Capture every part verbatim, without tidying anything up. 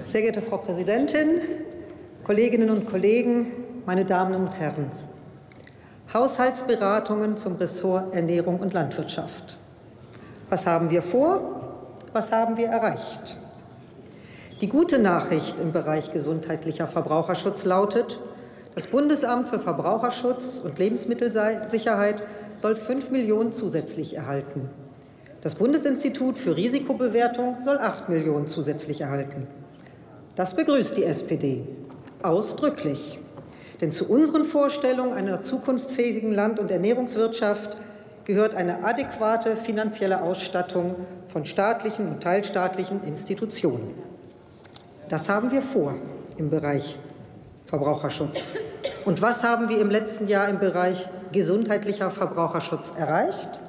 Sehr geehrte Frau Präsidentin, Kolleginnen und Kollegen, meine Damen und Herren! Haushaltsberatungen zum Ressort Ernährung und Landwirtschaft. Was haben wir vor? Was haben wir erreicht? Die gute Nachricht im Bereich gesundheitlicher Verbraucherschutz lautet, das Bundesamt für Verbraucherschutz und Lebensmittelsicherheit soll fünf Millionen zusätzlich erhalten. Das Bundesinstitut für Risikobewertung soll acht Millionen zusätzlich erhalten. Das begrüßt die S P D ausdrücklich. Denn zu unseren Vorstellungen einer zukunftsfähigen Land- und Ernährungswirtschaft gehört eine adäquate finanzielle Ausstattung von staatlichen und teilstaatlichen Institutionen. Das haben wir vor im Bereich Verbraucherschutz. Und was haben wir im letzten Jahr im Bereich gesundheitlicher Verbraucherschutz erreicht?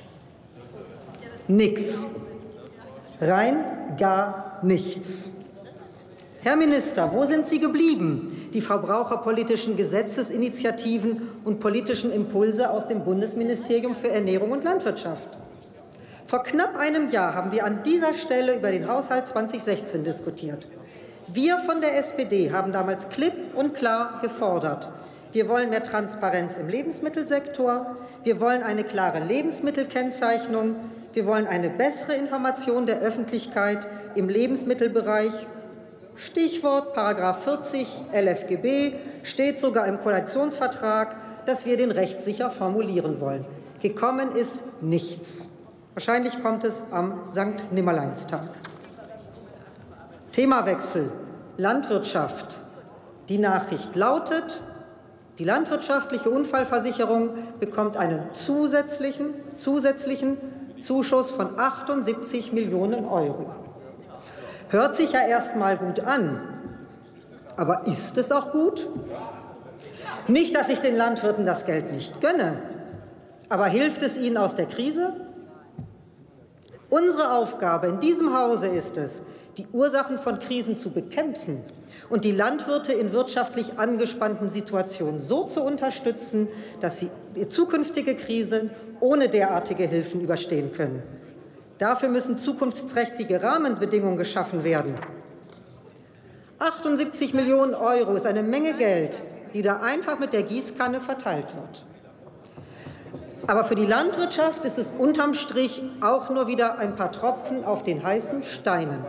Nichts. Rein gar nichts. Herr Minister, wo sind Sie geblieben, die verbraucherpolitischen Gesetzesinitiativen und politischen Impulse aus dem Bundesministerium für Ernährung und Landwirtschaft? Vor knapp einem Jahr haben wir an dieser Stelle über den Haushalt zweitausendsechzehn diskutiert. Wir von der S P D haben damals klipp und klar gefordert, wir wollen mehr Transparenz im Lebensmittelsektor, wir wollen eine klare Lebensmittelkennzeichnung, wir wollen eine bessere Information der Öffentlichkeit im Lebensmittelbereich. Stichwort Paragraph vierzig L F G B steht sogar im Koalitionsvertrag, dass wir den rechtssicher formulieren wollen. Gekommen ist nichts. Wahrscheinlich kommt es am Sankt Nimmerleinstag. Themawechsel. Landwirtschaft. Die Nachricht lautet, die landwirtschaftliche Unfallversicherung bekommt einen zusätzlichen, zusätzlichen Zuschuss von achtundsiebzig Millionen Euro. Hört sich ja erst mal gut an. Aber ist es auch gut? Nicht, dass ich den Landwirten das Geld nicht gönne. Aber hilft es ihnen aus der Krise? Unsere Aufgabe in diesem Hause ist es, die Ursachen von Krisen zu bekämpfen und die Landwirte in wirtschaftlich angespannten Situationen so zu unterstützen, dass sie zukünftige Krisen ohne derartige Hilfen überstehen können. Dafür müssen zukunftsträchtige Rahmenbedingungen geschaffen werden. achtundsiebzig Millionen Euro ist eine Menge Geld, die da einfach mit der Gießkanne verteilt wird. Aber für die Landwirtschaft ist es unterm Strich auch nur wieder ein paar Tropfen auf den heißen Steinen.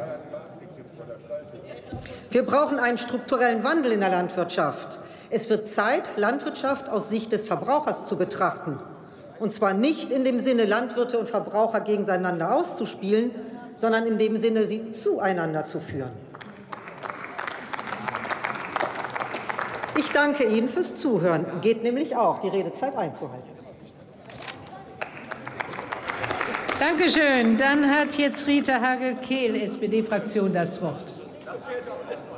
Wir brauchen einen strukturellen Wandel in der Landwirtschaft. Es wird Zeit, Landwirtschaft aus Sicht des Verbrauchers zu betrachten. Und zwar nicht in dem Sinne, Landwirte und Verbraucher gegeneinander auszuspielen, sondern in dem Sinne, sie zueinander zu führen. Ich danke Ihnen fürs Zuhören. Geht nämlich auch, die Redezeit einzuhalten. Danke schön. Dann hat jetzt Rita Hagel-Kehl, S P D-Fraktion, das Wort.